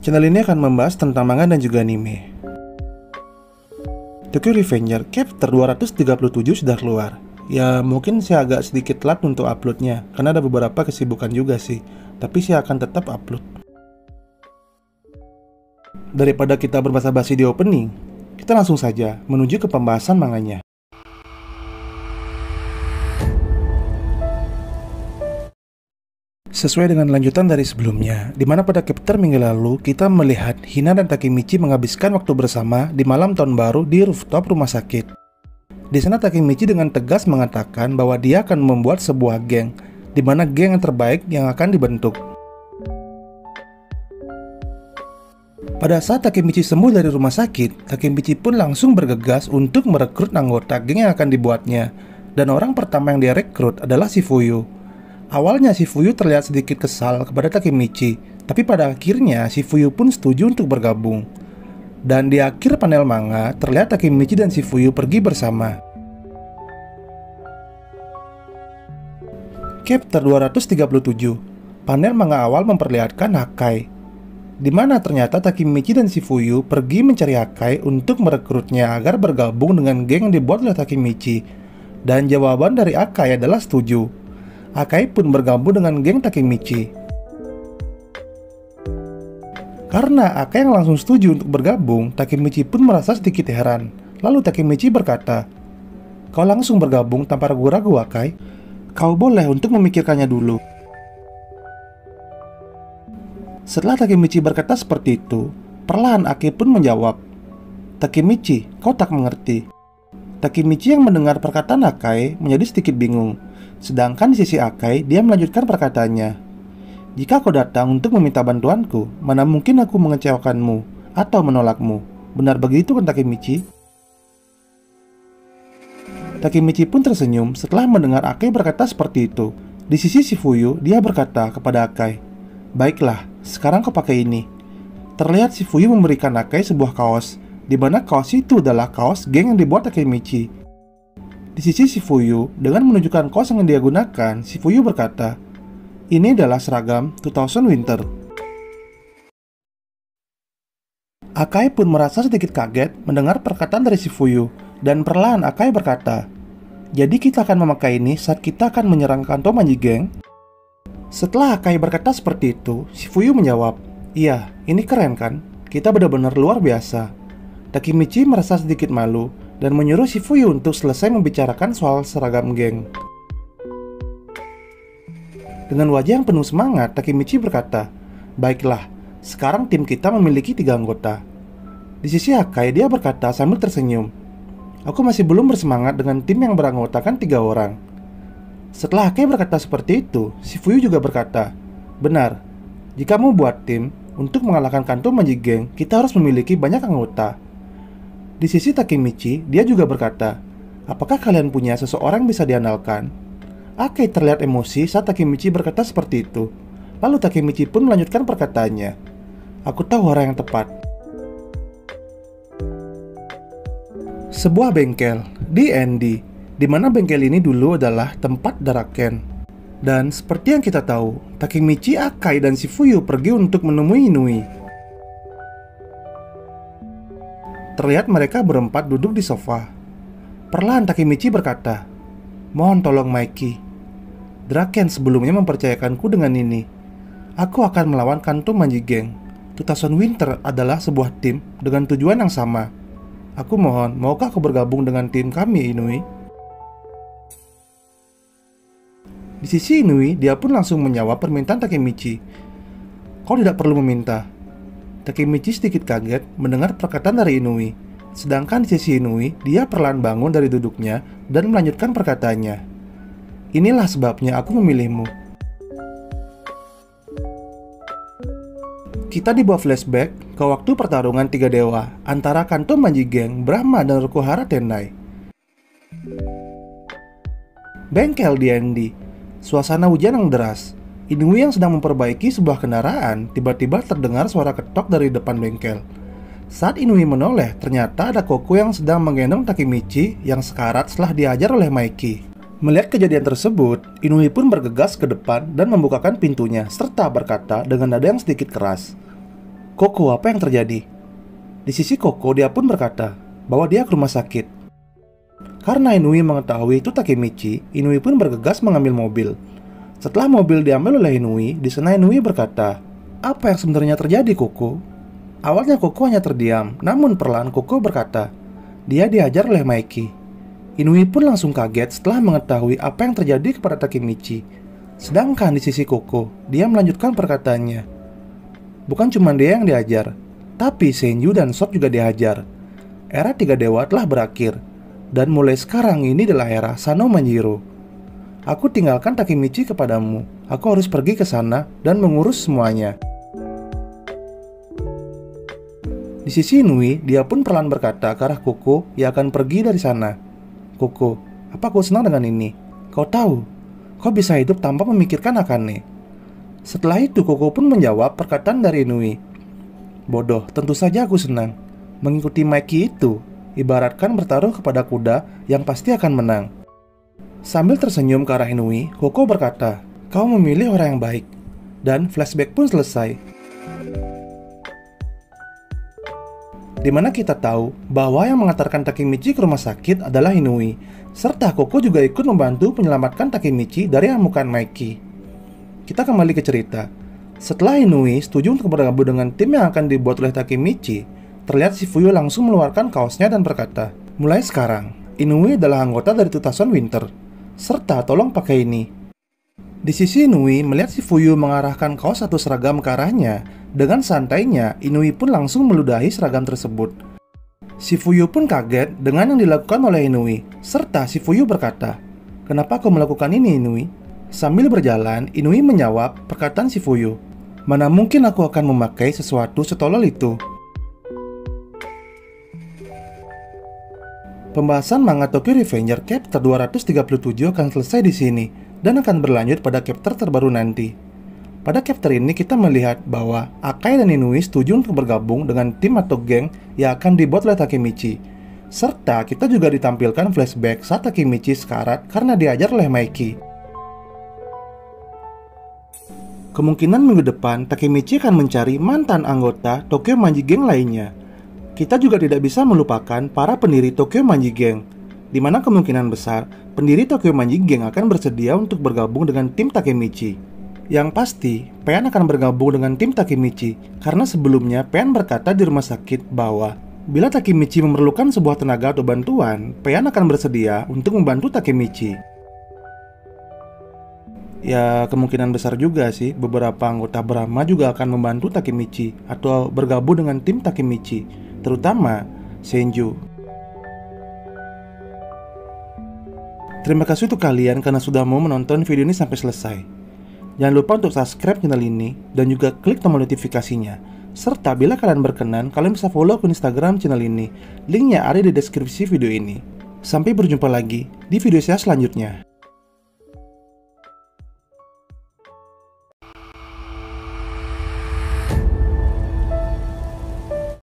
Channel ini akan membahas tentang manga dan juga anime. Tokyo Revenger chapter 237 sudah keluar. Ya mungkin saya agak sedikit telat untuk uploadnya, karena ada beberapa kesibukan juga sih. Tapi saya akan tetap upload. Daripada kita berbasa-basi di opening, kita langsung saja menuju ke pembahasan manganya. Sesuai dengan lanjutan dari sebelumnya, di mana pada chapter minggu lalu kita melihat Hina dan Takemichi menghabiskan waktu bersama di malam tahun baru di rooftop rumah sakit. Di sana Takemichi dengan tegas mengatakan bahwa dia akan membuat sebuah geng, di mana geng yang terbaik yang akan dibentuk. Pada saat Takemichi sembuh dari rumah sakit, Takemichi pun langsung bergegas untuk merekrut anggota geng yang akan dibuatnya. Dan orang pertama yang dia rekrut adalah Shifuyu. Awalnya Shifuyu terlihat sedikit kesal kepada Takemichi, tapi pada akhirnya Shifuyu pun setuju untuk bergabung. Dan di akhir panel manga, terlihat Takemichi dan Shifuyu pergi bersama. Chapter 237. Panel manga awal memperlihatkan Hakai, di mana ternyata Takemichi dan Shifuyu pergi mencari Hakai untuk merekrutnya agar bergabung dengan geng yang dibuat oleh Takemichi. Dan jawaban dari Hakai adalah setuju. Hakai pun bergabung dengan geng Takemichi. Karena Hakai yang langsung setuju untuk bergabung, Takemichi pun merasa sedikit heran. Lalu Takemichi berkata, "Kau langsung bergabung tanpa ragu-ragu, Hakai? Kau boleh untuk memikirkannya dulu." Setelah Takemichi berkata seperti itu, perlahan Hakai pun menjawab, "Takemichi, kau tak mengerti." Takemichi yang mendengar perkataan Hakai menjadi sedikit bingung. Sedangkan di sisi Hakai, dia melanjutkan perkataannya, "Jika kau datang untuk meminta bantuanku, mana mungkin aku mengecewakanmu atau menolakmu. Benar begitu kan Takemichi?" Takemichi pun tersenyum setelah mendengar Hakai berkata seperti itu. Di sisi Shifuyu, dia berkata kepada Hakai, "Baiklah, sekarang kau pakai ini." Terlihat Shifuyu memberikan Hakai sebuah kaos, di mana kaos itu adalah kaos geng yang dibuat Takemichi. Di sisi Shifuyu, dengan menunjukkan kaos yang dia gunakan, Shifuyu berkata, "Ini adalah seragam 2000 Winter." Hakai pun merasa sedikit kaget mendengar perkataan dari Shifuyu, dan perlahan Hakai berkata, "Jadi kita akan memakai ini saat kita akan menyerang kantor Manji Geng?" Setelah Hakai berkata seperti itu, Shifuyu menjawab, "Iya, ini keren kan? Kita benar-benar luar biasa." Takemichi merasa sedikit malu dan menyuruh Shifuyu untuk selesai membicarakan soal seragam geng. Dengan wajah yang penuh semangat, Takemichi berkata, "Baiklah, sekarang tim kita memiliki 3 anggota." Di sisi Hakai, dia berkata sambil tersenyum, "Aku masih belum bersemangat dengan tim yang beranggotakan 3 orang." Setelah Hakai berkata seperti itu, Shifuyu juga berkata, "Benar, jika mau buat tim untuk mengalahkan kantor Manji Geng, kita harus memiliki banyak anggota." Di sisi Takemichi, dia juga berkata, "Apakah kalian punya seseorang yang bisa diandalkan?" Hakai terlihat emosi saat Takemichi berkata seperti itu. Lalu Takemichi pun melanjutkan perkataannya, "Aku tahu orang yang tepat." Sebuah bengkel di Endi, di mana bengkel ini dulu adalah tempat Daraken. Dan seperti yang kita tahu, Takemichi, Hakai, dan Shifuyu pergi untuk menemui Inui. Terlihat mereka berempat duduk di sofa. Perlahan Takemichi berkata, "Mohon tolong Mikey. Draken sebelumnya mempercayakanku dengan ini. Aku akan melawan kantor Manji Geng. 2000 Winter adalah sebuah tim dengan tujuan yang sama. Aku mohon, maukah kau bergabung dengan tim kami, Inui?" Di sisi Inui, dia pun langsung menjawab permintaan Takemichi. "Kau tidak perlu meminta." Takemichi sedikit kaget mendengar perkataan dari Inui. Sedangkan di sisi Inui, dia perlahan bangun dari duduknya dan melanjutkan perkataannya, "Inilah sebabnya aku memilihmu." Kita dibawa flashback ke waktu pertarungan 3 dewa antara kantor Manji Geng, Brahma, dan Rokuhara Tendai. Bengkel di Endi. Suasana hujan yang deras. Inui yang sedang memperbaiki sebuah kendaraan tiba-tiba terdengar suara ketok dari depan bengkel. Saat Inui menoleh, ternyata ada Koku yang sedang menggendong Takemichi yang sekarat setelah diajar oleh Mikey. Melihat kejadian tersebut, Inui pun bergegas ke depan dan membukakan pintunya serta berkata dengan nada yang sedikit keras, "Koko, apa yang terjadi?" Di sisi Koko, dia pun berkata bahwa dia ke rumah sakit. Karena Inui mengetahui itu Takemichi, Inui pun bergegas mengambil mobil. Setelah mobil diambil oleh Inui, di sana Inui berkata, "Apa yang sebenarnya terjadi, Koko?" Awalnya Koko hanya terdiam, namun perlahan Koko berkata, dia dihajar oleh Maiki. Inui pun langsung kaget setelah mengetahui apa yang terjadi kepada Takemichi. Sedangkan di sisi Koko, dia melanjutkan perkataannya. Bukan cuma dia yang dihajar, tapi Senju dan Sop juga dihajar. Era tiga dewa telah berakhir, dan mulai sekarang ini adalah era Sano Manjiro. Aku tinggalkan Takemichi kepadamu. Aku harus pergi ke sana dan mengurus semuanya. Di sisi Inui, dia pun perlahan berkata ke arah Koko yang akan pergi dari sana. "Koko, apa kau senang dengan ini? Kau tahu, kau bisa hidup tanpa memikirkan Akane." Setelah itu Koko pun menjawab perkataan dari Inui. "Bodoh, tentu saja aku senang. Mengikuti Maiki itu ibaratkan bertaruh kepada kuda yang pasti akan menang." Sambil tersenyum ke arah Inui, Koko berkata, "Kau memilih orang yang baik." Dan flashback pun selesai. Dimana kita tahu bahwa yang mengantarkan Takemichi ke rumah sakit adalah Inui, serta Koko juga ikut membantu menyelamatkan Takemichi dari amukan Maiki. Kita kembali ke cerita. Setelah Inui setuju untuk bergabung dengan tim yang akan dibuat oleh Takemichi, terlihat Shifuyu langsung mengeluarkan kaosnya dan berkata, "Mulai sekarang, Inui adalah anggota dari 2000 Winter, serta tolong pakai ini." Di sisi Inui melihat Shifuyu mengarahkan kaos satu seragam ke arahnya, dengan santainya Inui pun langsung meludahi seragam tersebut. Shifuyu pun kaget dengan yang dilakukan oleh Inui, serta Shifuyu berkata, "Kenapa kau melakukan ini, Inui?" Sambil berjalan, Inui menjawab perkataan Shifuyu, "Mana mungkin aku akan memakai sesuatu setolol itu." Pembahasan manga Tokyo Revenger chapter 237 akan selesai di sini dan akan berlanjut pada chapter terbaru nanti. Pada chapter ini kita melihat bahwa Akai dan Inui setuju untuk bergabung dengan tim atau geng yang akan dibuat oleh Takemichi. Serta kita juga ditampilkan flashback saat Takemichi sekarat karena diajar oleh Maiki. Kemungkinan minggu depan Takemichi akan mencari mantan anggota Tokyo Manji Gang lainnya. Kita juga tidak bisa melupakan para pendiri Tokyo Manji Gang, di mana kemungkinan besar pendiri Tokyo Manji Gang akan bersedia untuk bergabung dengan tim Takemichi. Yang pasti, Payan akan bergabung dengan tim Takemichi karena sebelumnya Payan berkata di rumah sakit bahwa bila Takemichi memerlukan sebuah tenaga atau bantuan, Payan akan bersedia untuk membantu Takemichi. Ya, kemungkinan besar juga sih beberapa anggota Brahma juga akan membantu Takemichi atau bergabung dengan tim Takemichi, terutama Senju. Terima kasih untuk kalian karena sudah mau menonton video ini sampai selesai. Jangan lupa untuk subscribe channel ini dan juga klik tombol notifikasinya. Serta bila kalian berkenan, kalian bisa follow akun Instagram channel ini. Linknya ada di deskripsi video ini. Sampai berjumpa lagi di video saya selanjutnya.